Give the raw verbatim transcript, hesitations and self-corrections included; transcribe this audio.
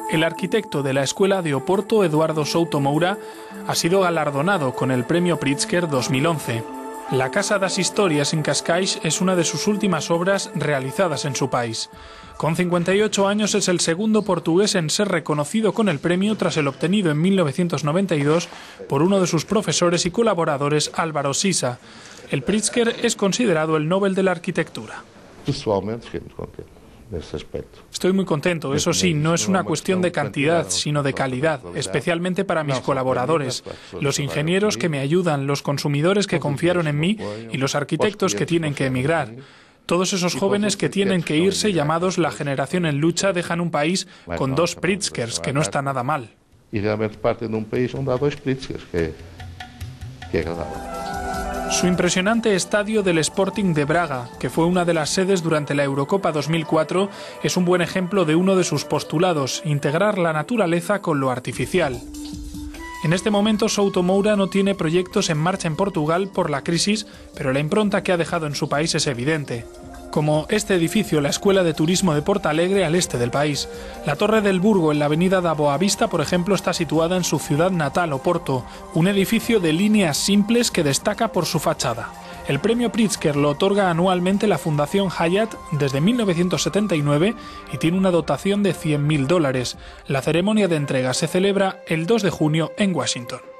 El arquitecto de la Escuela de Oporto, Eduardo Souto Moura, ha sido galardonado con el Premio Pritzker dos mil once. La Casa das Historias en Cascais es una de sus últimas obras realizadas en su país. Con cincuenta y ocho años es el segundo portugués en ser reconocido con el premio tras el obtenido en mil novecientos noventa y dos por uno de sus profesores y colaboradores, Álvaro Sisa. El Pritzker es considerado el Nobel de la Arquitectura. Pessoalmente, fiquei muito contente nesse aspecto. Estoy muy contento, eso sí, no es una cuestión de cantidad, sino de calidad, especialmente para mis colaboradores, los ingenieros que me ayudan, los consumidores que confiaron en mí y los arquitectos que tienen que emigrar. Todos esos jóvenes que tienen que irse, llamados la generación en lucha, dejan un país con dos Pritzkers, que no está nada mal. Y realmente parten de un país donde hay dos Pritzkers, que, que es agradable. Su impresionante estadio del Sporting de Braga, que fue una de las sedes durante la Eurocopa dos mil cuatro, es un buen ejemplo de uno de sus postulados, integrar la naturaleza con lo artificial. En este momento Souto Moura no tiene proyectos en marcha en Portugal por la crisis, pero la impronta que ha dejado en su país es evidente. Como este edificio, la Escuela de Turismo de Portalegre, al este del país. La Torre del Burgo, en la avenida da Boa Vista, por ejemplo, está situada en su ciudad natal, Oporto, un edificio de líneas simples que destaca por su fachada. El premio Pritzker lo otorga anualmente la Fundación Hyatt desde mil novecientos setenta y nueve y tiene una dotación de cien mil dólares. La ceremonia de entrega se celebra el dos de junio en Washington.